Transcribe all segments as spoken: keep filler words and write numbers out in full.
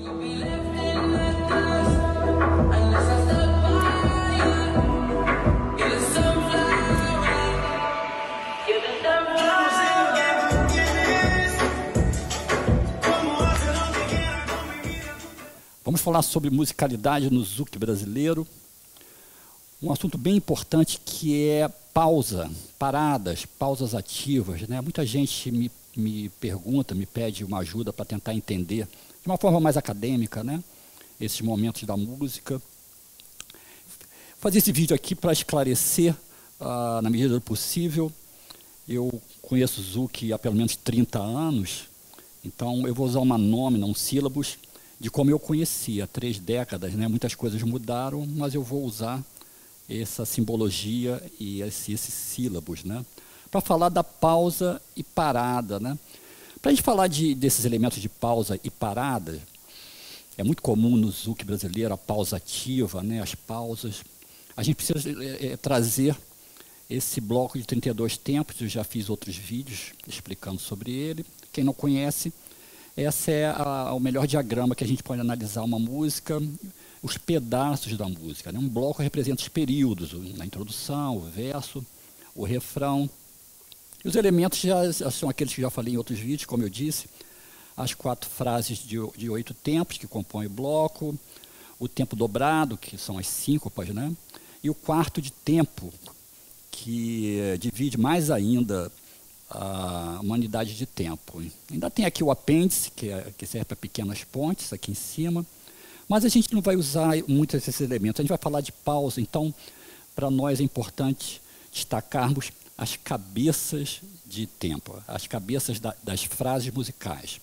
Vamos falar sobre musicalidade no zouk brasileiro. Um assunto bem importante que é pausa, paradas, pausas ativas, né? Muita gente me, me pergunta, me pede uma ajuda para tentar entender, de uma forma mais acadêmica, né? Esses momentos da música. Fazer esse vídeo aqui para esclarecer, uh, na medida do possível. Eu conheço o zouk há pelo menos trinta anos, então eu vou usar uma nome, não sílabos, de como eu conhecia, três décadas, né? Muitas coisas mudaram, mas eu vou usar essa simbologia e esse, esses sílabos, né? Para falar da pausa e parada, né? Para a gente falar de, desses elementos de pausa e parada, é muito comum no zouk brasileiro a pausa ativa, né? As pausas. A gente precisa é, é, trazer esse bloco de trinta e dois tempos. Eu já fiz outros vídeos explicando sobre ele. Quem não conhece, esse é a, o melhor diagrama que a gente pode analisar uma música, os pedaços da música, né? Um bloco representa os períodos, a introdução, o verso, o refrão. E os elementos já, já são aqueles que já falei em outros vídeos, como eu disse, as quatro frases de, de oito tempos que compõem o bloco, o tempo dobrado, que são as síncopas, né? E o quarto de tempo, que eh, divide mais ainda a uma unidade de tempo. Ainda tem aqui o apêndice, que, é, que serve para pequenas pontes, aqui em cima, mas a gente não vai usar muito esses elementos. A gente vai falar de pausa, então, para nós é importante destacarmos as cabeças de tempo, as cabeças da, das frases musicais.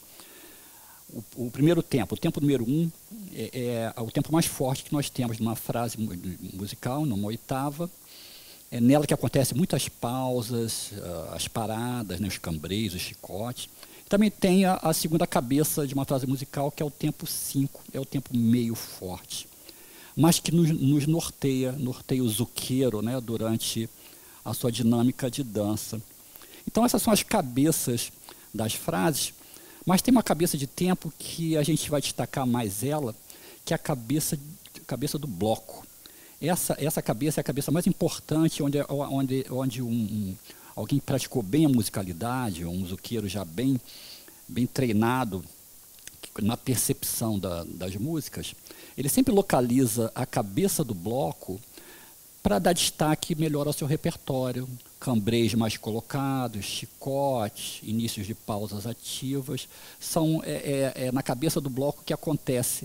O, o primeiro tempo, o tempo número um, é, é o tempo mais forte que nós temos numa frase musical, numa oitava. É nela que acontecem muitas pausas, uh, as paradas, né, os cambreios, os chicotes. Também tem a, a segunda cabeça de uma frase musical, que é o tempo cinco, é o tempo meio forte, mas que nos, nos norteia, norteia o zuqueiro, né, durante a sua dinâmica de dança. Então essas são as cabeças das frases, mas tem uma cabeça de tempo que a gente vai destacar mais ela, que é a cabeça, cabeça do bloco. Essa, essa cabeça é a cabeça mais importante, onde, onde, onde um, um, alguém praticou bem a musicalidade, um zuqueiro já bem, bem treinado na percepção da, das músicas, ele sempre localiza a cabeça do bloco para dar destaque melhor ao seu repertório. Cambreis mais colocados, chicotes, inícios de pausas ativas, são é, é, é na cabeça do bloco que acontece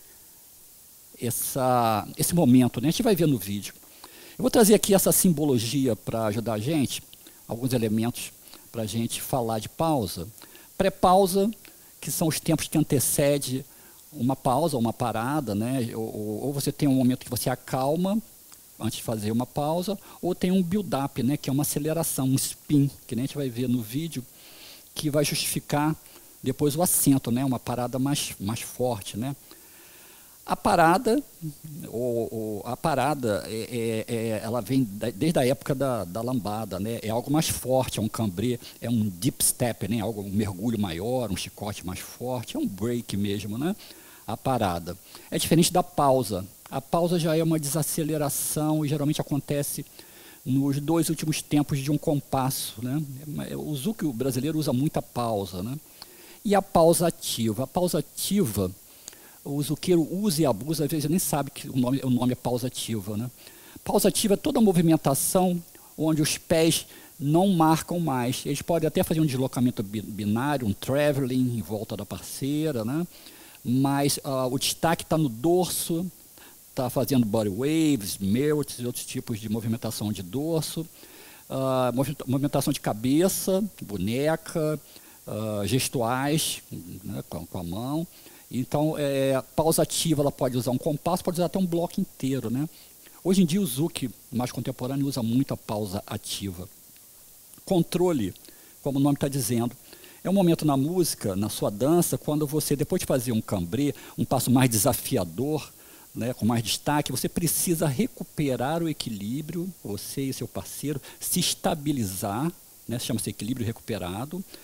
Essa, esse momento, né? A gente vai ver no vídeo. Eu vou trazer aqui essa simbologia para ajudar a gente, alguns elementos para a gente falar de pausa. Pré-pausa, que são os tempos que antecedem uma pausa, uma parada, né? Ou, ou você tem um momento que você acalma antes de fazer uma pausa, ou tem um build-up, né? Que é uma aceleração, um spin, que nem a gente vai ver no vídeo, que vai justificar depois o acento, né? Uma parada mais, mais forte, né? A parada, ou, ou, a parada é, é, é, ela vem da, desde a época da, da lambada, né? É algo mais forte, é um cambrê, é um deep step, né? Algo, um mergulho maior, um chicote mais forte, é um break mesmo, né? A parada. É diferente da pausa. A pausa já é uma desaceleração e geralmente acontece nos dois últimos tempos de um compasso, né? O zouk brasileiro usa muita pausa, né? E a pausa ativa. A pausa ativa, o zuqueiro usa e abusa, às vezes nem sabe que o nome, o nome é pausa ativa, né? Pausa ativa é toda a movimentação onde os pés não marcam mais. Eles podem até fazer um deslocamento binário, um traveling em volta da parceira, né? Mas uh, o destaque está no dorso, está fazendo body waves, melts e outros tipos de movimentação de dorso, uh, movimentação de cabeça, boneca, uh, gestuais, né, com, com a mão. Então, é, pausa ativa, ela pode usar um compasso, pode usar até um bloco inteiro, né? Hoje em dia, o zouk mais contemporâneo usa muito a pausa ativa. Controle, como o nome está dizendo, é um momento na música, na sua dança, quando você, depois de fazer um cambrê, um passo mais desafiador, né, com mais destaque, você precisa recuperar o equilíbrio, você e seu parceiro, se estabilizar, né, chama-se equilíbrio recuperado,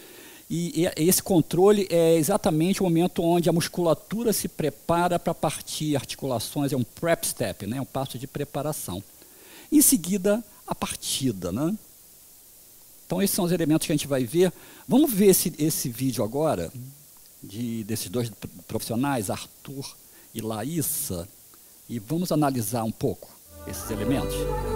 E, e esse controle é exatamente o momento onde a musculatura se prepara para partir articulações, é um prep step, né? Um passo de preparação. Em seguida, a partida, né? Então, esses são os elementos que a gente vai ver. Vamos ver esse, esse vídeo agora, de, desses dois profissionais, Arthur e Laíssa, e vamos analisar um pouco esses elementos.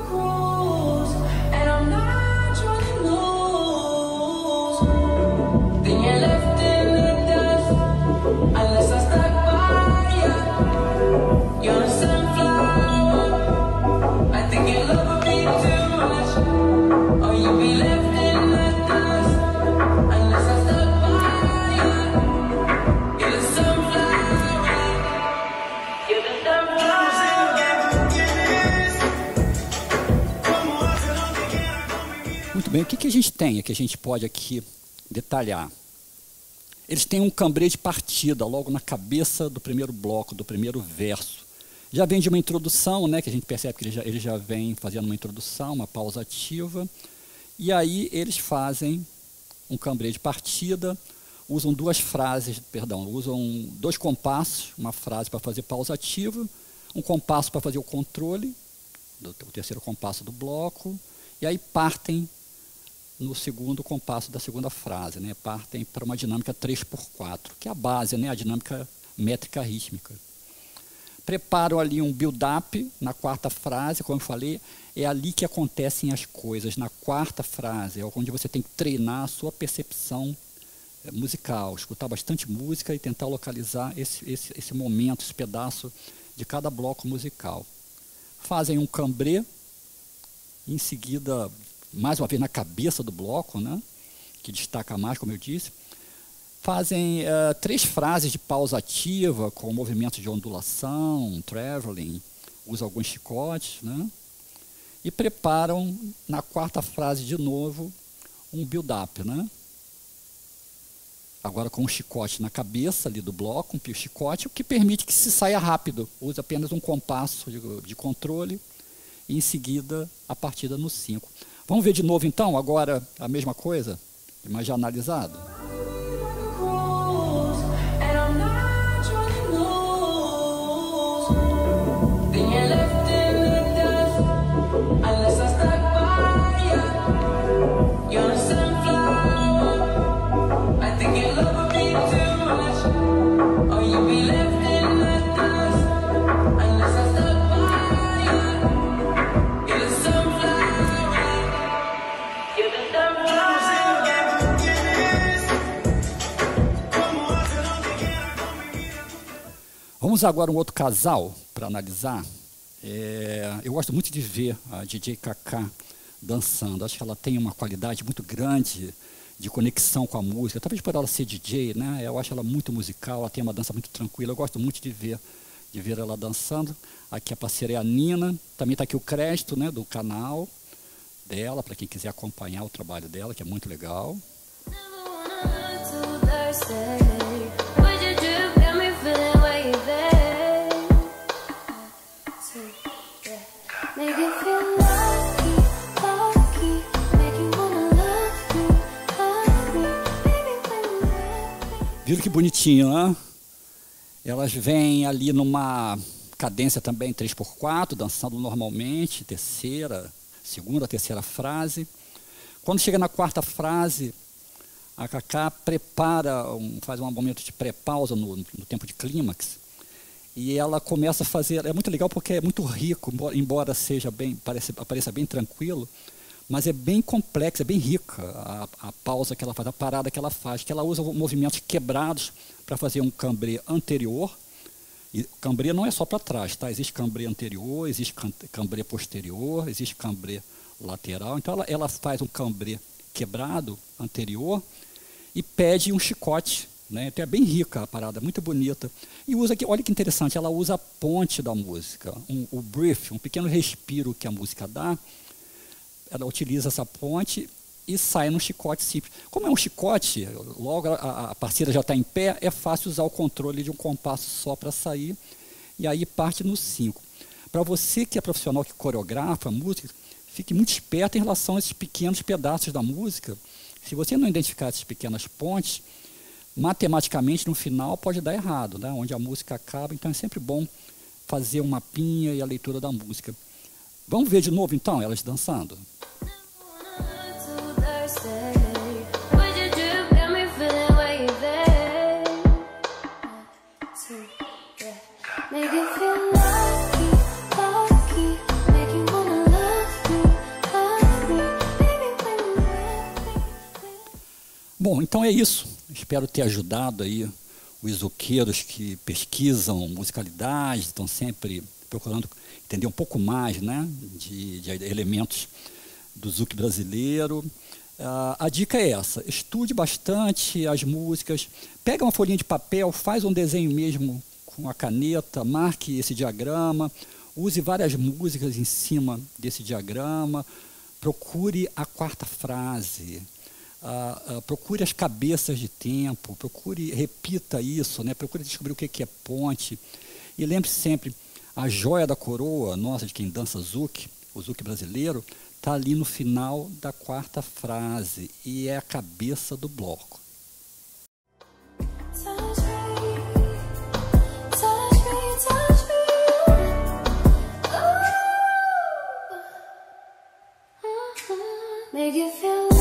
Muito bem, o que, que a gente tem, que a gente pode aqui detalhar? Eles têm um cambrê de partida logo na cabeça do primeiro bloco, do primeiro verso. Já vem de uma introdução, né, que a gente percebe que ele já, ele já vem fazendo uma introdução, uma pausa ativa. E aí eles fazem um cambrê de partida, usam duas frases, perdão, usam dois compassos, uma frase para fazer pausa ativa, um compasso para fazer o controle, do, o terceiro compasso do bloco, e aí partem no segundo compasso da segunda frase, né? Partem para uma dinâmica três por quatro, que é a base, né? A dinâmica métrica rítmica. Preparam ali um build-up na quarta frase, como eu falei, é ali que acontecem as coisas, na quarta frase, é onde você tem que treinar a sua percepção musical, escutar bastante música e tentar localizar esse, esse, esse momento, esse pedaço de cada bloco musical. Fazem um cambrê, em seguida, mais uma vez na cabeça do bloco, né, que destaca mais, como eu disse. Fazem uh, três frases de pausa ativa, com movimentos de ondulação, traveling, usam alguns chicotes, né, e preparam, na quarta frase de novo, um build-up, né, agora com um chicote na cabeça ali do bloco, um pio chicote, o que permite que se saia rápido, usa apenas um compasso de, de controle, e em seguida a partida no cinco. Vamos ver de novo então, agora a mesma coisa, mas já analisado. Vamos agora um outro casal para analisar. É, eu gosto muito de ver a D J Cacá dançando. Acho que ela tem uma qualidade muito grande de conexão com a música. Talvez por ela ser D J, né? Eu acho ela muito musical, ela tem uma dança muito tranquila. Eu gosto muito de ver, de ver ela dançando. Aqui a parceira é a Nina. Também está aqui o crédito, né, do canal dela, para quem quiser acompanhar o trabalho dela, que é muito legal. Viram que bonitinho, né? Elas vêm ali numa cadência também três por quatro, dançando normalmente, terceira, segunda, terceira frase. Quando chega na quarta frase, a Cacá prepara, um, faz um momento de pré-pausa no, no tempo de clímax, e ela começa a fazer, é muito legal porque é muito rico, embora seja bem, pareça, pareça bem tranquilo, mas é bem complexa, é bem rica a, a pausa que ela faz, a parada que ela faz, que ela usa movimentos quebrados para fazer um cambrê anterior. E cambrê não é só para trás, tá? Existe cambrê anterior, existe cambrê posterior, existe cambrê lateral. Então ela, ela faz um cambrê quebrado anterior e pede um chicote, né? Então é bem rica a parada, muito bonita. E usa aqui, olha que interessante, ela usa a ponte da música, um, o brief, um pequeno respiro que a música dá. Ela utiliza essa ponte e sai no chicote simples. Como é um chicote, logo a, a parceira já está em pé, é fácil usar o controle de um compasso só para sair, e aí parte no cinco. Para você que é profissional que coreografa música, fique muito esperto em relação a esses pequenos pedaços da música, Se você não identificar essas pequenas pontes, matematicamente, no final, pode dar errado, né? Onde a música acaba. Então, é sempre bom fazer um mapinha e a leitura da música. Vamos ver de novo, então, elas dançando? Bom, então é isso. Espero ter ajudado aí os zoukeiros que pesquisam musicalidade, estão sempre procurando entender um pouco mais, né, de, de elementos do zouk brasileiro. Uh, a dica é essa: estude bastante as músicas, pega uma folhinha de papel, faz um desenho mesmo com a caneta, marque esse diagrama, use várias músicas em cima desse diagrama, procure a quarta frase. Uh, uh, procure as cabeças de tempo, procure, repita isso, né? Procure descobrir o que, que é ponte. E lembre-se sempre, a joia da coroa, nossa, de quem dança zouk, o zouk brasileiro, está ali no final da quarta frase, e é a cabeça do bloco. Make you feel